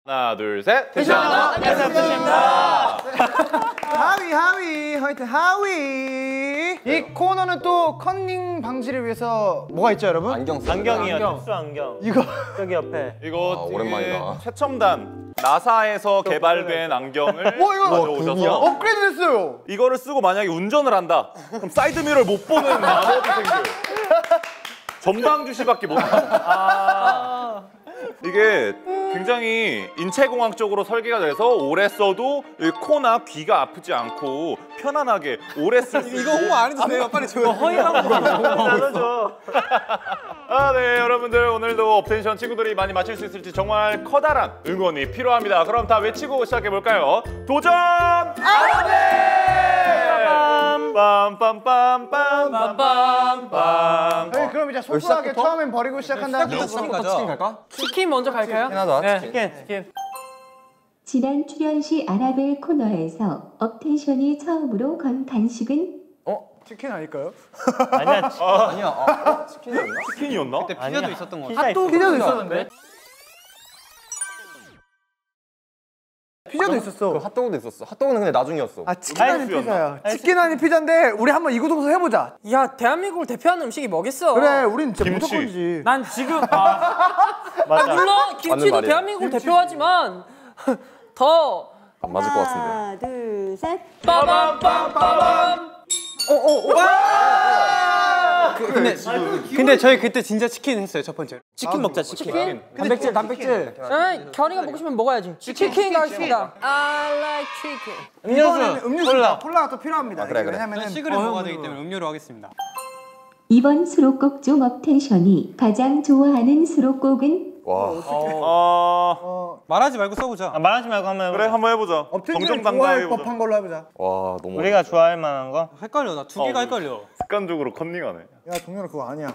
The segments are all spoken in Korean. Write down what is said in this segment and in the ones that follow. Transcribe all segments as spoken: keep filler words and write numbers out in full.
하나, 둘, 셋. 텐션업 에스에프씨입니다. 하위 하위 화이팅 하위. 이 코너는 또 컨닝 방지를 위해서 뭐가 있죠, 여러분? 안경 쓰 안경이요. 안경. 특수 안경. 이거 저기 옆에. 이거 아, 오랜만이다. 최첨단 나사에서 개발된 안경을 어, 이거 가져오셔서 업그레이드 됐어요. 이거를 쓰고 만약에 운전을 한다. 그럼 사이드미러를 못 보는 마법생들. 전방주 씨밖에 못 한다. 아 이게 굉장히 인체공학적으로 설계가 돼서 오래 써도 코나 귀가 아프지 않고 편안하게 오래 쓸 수 있고. 이거 홍보 안 해도 돼요. 빨리 줘요. 허위광고 나눠줘. 아, 네, 여러분들 오늘도 업텐션 친구들이 많이 맞출 수 있을지 정말 커다란 응원이 필요합니다. 그럼 다 외치고 시작해 볼까요? 도전! 아네! 빰빰빰빰빰빰빰. 네, 그럼 이제 소소하게 처음엔 버리고 시작한다. 치킨 가자. 치킨 갈까? 치킨 먼저 갈까요? 하나 네, 치킨, 치킨. 지난 출연 시 아라벨 코너에서 업텐션이 처음으로 건 간식은 치킨 아닐까요? 아니야, 치... 아니야. 아, 치킨이었나? 치킨이었나? 그때 피자도 있었던 거 같아. 핫도그 피자도 있었는데. 피자도 있었어. 그 핫도그도 있었어. 핫도그는 근데 나중이었어. 아, 치킨 아닌 아이스였나? 피자야. 치킨 아닌 피자인데 우리 한번 이구동성 해보자. 야, 대한민국을 대표하는 음식이 뭐겠어? 그래, 우린 진짜 김치. 무조건이지. 난 지금 아, 맞아. 물론 김치도 말이야. 대한민국을 대표하지만 더 안 맞을 것 같은데. 하나, 둘, 셋. 빠밤빰빰빰. 근데 근데 저희 그때 진짜 치킨 했어요, 첫 번째. 치킨 먹자, 치킨. 단백질 단백질. 아, 결이가 먹고 싶으면 먹어야지. 치킨 가겠습니다. I like chicken. 이번에는 음료수다. 콜라가 또 필요합니다. 그래, 그래. 왜냐면은 시그릿 먹어야 되기 때문에 음료로 하겠습니다. 이번 수록곡 중 업텐션이 가장 좋아하는 수록곡은 와. 어... 말하지 말고 써보자. 아, 말하지 말고 한번 해보자. 그래, 한번 해보자. 업텐션 정정당당하게 좋아할 해보자. 법한 걸로 해보자. 와, 너무. 우리가 좋아할 만한 거? 헷갈려, 나 두 개가 어, 헷갈려. 습관적으로 컨닝하네. 야, 동현아 그거 아니야.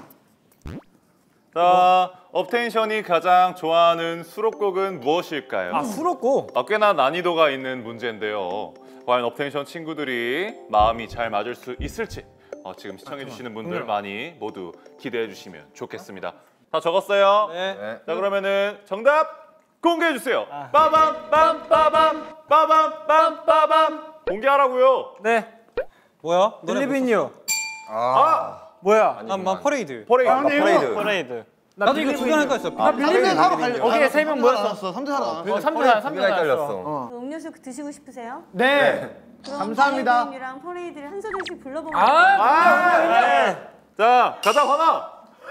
자, 업텐션이 가장 좋아하는 수록곡은 무엇일까요? 아, 수록곡. 아, 꽤나 난이도가 있는 문제인데요. 과연 업텐션 친구들이 마음이 잘 맞을 수 있을지 어, 지금 시청해주시는 분들 많이 모두 기대해 주시면 좋겠습니다. 다 적었어요? 네. 네. 자, 그러면은 정답 공개해 주세요. 빠밤 빰 빠밤 빠밤 빰 빠밤 공개하라고요. 네. 뭐야? 릴리빈유. 아, 뭐야? 아, 막 퍼레이드. 퍼레이드. 아, 근데 퍼레이드. 퍼레이드. 나도 이거 두 개나 헷갈렸어. 나 빌리면 하러 갈래. 거기에 세 명 모였어. 알았어. 삼 대 사라. 어, 삼 대 사, 삼 대 두개가 사. 헷갈렸어. 음료수 드시고 싶으세요? 네. 그럼 감사합니다. 빌리빈유랑 퍼레이드를 한 소절씩 불러보면 아, 네. 자, 가자 화나.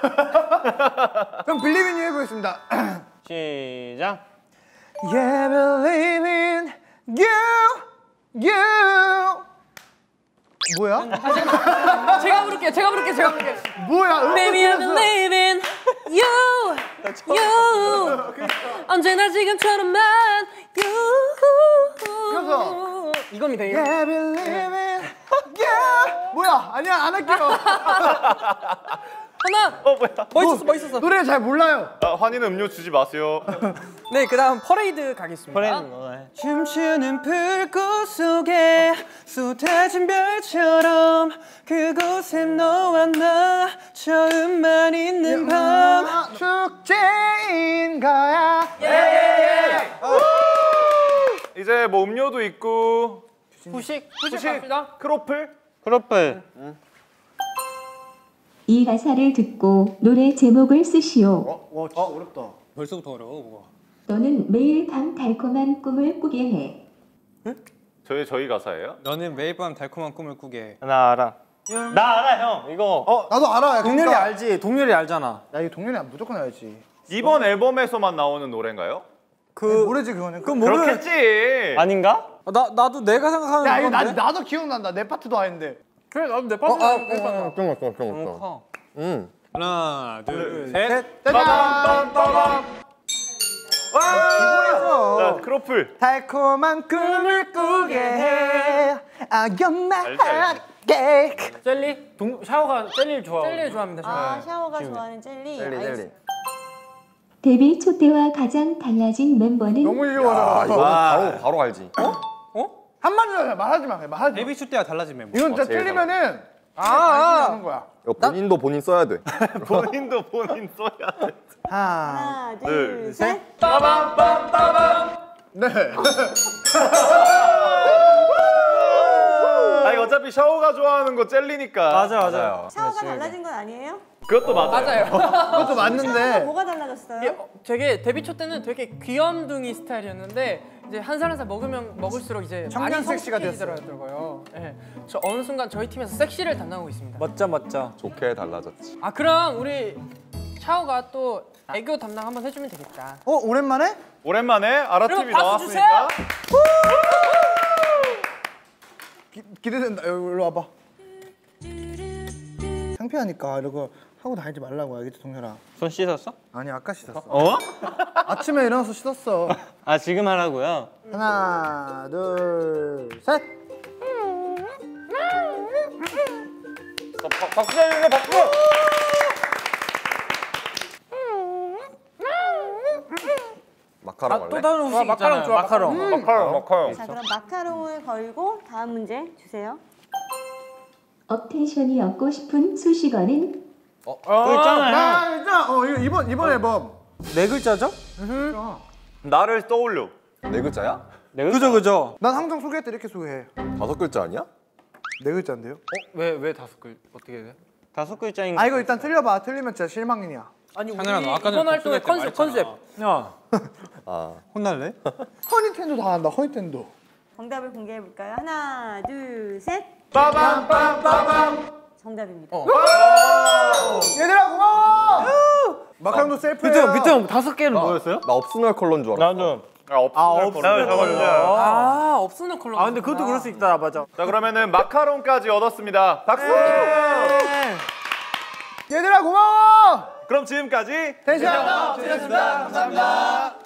그럼 빌리빈 유 해보겠습니다. 시작. Yeah, believe in you, you. 뭐야? 제가 부를게요. 제가 부를게요. 제가 부를게요. 뭐야? Baby, I believe in you, you. 언제나 지금처럼만 you. 그래서 이겁니다. 이거. Yeah, believe in you. 뭐야? 아니야, 안 할게요. 하나. 어, 뭐야? 멋있었어, 멋있었어. 노래 잘 몰라요. 아, 환희는 음료 주지 마세요. 네, 그다음 퍼레이드 가겠습니다. 퍼레이드 먹어요. 춤추는 불꽃 속에 쏟아진 별처럼 그곳에 너와 나 처음만 있는 밤. 축제인 거야. 이제 뭐 음료도 있고 후식, 후식 갑시다. 크로플. 크로플. 이 가사를 듣고 노래 제목을 쓰시오. 와, 진짜 어렵다. 벌써부터 어려워, 뭐가. 너는 매일 밤 달콤한 꿈을 꾸게 해. 저희 저희 가사예요? 너는 매일 밤 달콤한 꿈을 꾸게 해. 나 알아. 나 알아, 형. 이거. 어, 나도 알아. 동렬이 그러니까. 알지? 동렬이 알잖아. 야, 이거 동현이 무조건 알지. 이번 앨범에서만 나오는 노래인가요? 그 모르지 그거는. 그럼 모르. 그렇겠지. 아닌가? 나 나도 내가 생각하는 야, 이거 나, 건데. 나도 기억난다. 내 파트도 아닌데. 그래, 나도 내 어, 파트. 아, 좀 없어, 좀 없어. 응. 하나, 둘, 셋. 셋. 빠밤 빠밤. 와! 기본이죠. 자, 크로플. 달콤한 꿈을 꾸게 해. 아, you're my 알지, 알지. cake. 젤리? 동, 샤워가 젤리를 좋아하고. 젤리 좋아합니다. 아, 샤워가 좋아하는 젤리. 젤리, 알겠- 젤리. 데뷔 초 때와 가장 달라진 멤버는 너무 아, 유용하잖아. 이거 바로 바로 알지. 한마디로 말하지 마. 말하지 마. 데뷔 초 때와 달라진 멤버. 이건 진짜 어, 제일 틀리면은 아, 아. 하는 거야. 이거 본인도 본인 써야 돼. 본인도 본인 써야 돼. 하나, 하나, 둘, 둘, 셋. 빠밤 빠밤 빠밤. 네. 아니 어차피 샤오가 좋아하는 거 젤리니까. 맞아 맞아요. 샤워가 달라진 건 아니에요? 그것도 맞아요. 맞아요. 그것도 샤워가 맞는데. 뭐가 달라졌어요? 이게 어, 되게 데뷔 초 때는 되게 귀염둥이 스타일이었는데 이제 한 살 한 살 먹으면 먹을수록 이제 청년 많이 섹시가 성숙해지더라고요. 예. 저 어느 순간 저희 팀에서 섹시를 담당하고 있습니다. 멋져 멋져. 좋게 달라졌지. 아 그럼 우리 샤오가 또 애교 담당 한번 해주면 되겠다. 어 오랜만에? 오랜만에 아라팀이 그리고 박수 나왔으니까. 기, 기대된다. 여기 일로 와봐. 창피하니까 이러고 하고 다니지 말라고 알겠지 동현아? 손 씻었어? 아니 아까 씻었어. 어? 아침에 일어나서 씻었어. 아 지금 하라고요? 하나 둘 셋. 박수 해주세요 박수. 마카롱 또 할래? 다른 후식 있잖아요. 마카롱. 마카롱 마카롱. 자, 그럼 마카롱을 걸고 다음 문제 주세요. 업텐션이 얻고 싶은 수식어는 또 있잖아요. 나 일단 어 이거 이번 이번 앨범. 네 글자죠? 나를 떠올려. 네 글자야? 그죠 그죠. 난 항상 소개할 때 이렇게 소개해. 다섯 글자 아니야? 네 글자인데요? 왜 왜 다섯 글 어떻게 돼? 다섯 글자인. 아 이거 일단 틀려봐. 틀리면 진짜 실망이야. 아니 우리 당연하다. 아까는 이번 활동의 복수할 때 컨셉 말했잖아. 컨셉. 야 아 혼날래? 허니텐도 다 한다. 허니텐도. 정답을 공개해 볼까요? 하나, 둘, 셋. 빠밤 빠밤. 정답입니다. 얘들아 고마워. 마카롱도 셀프예요. 밑에 밑에 형 다섯 개는 뭐였어요? 나 업스널 컬러인 줄 알았어. 나도. 아 없어. 나도 적어주세요. 아 없으나 컬러. 아 근데 그것도 그럴 수 있다 맞아. 자 그러면은 마카롱까지 얻었습니다. 박수. 얘들아 고마워. 그럼 지금까지 텐션. 감사합니다.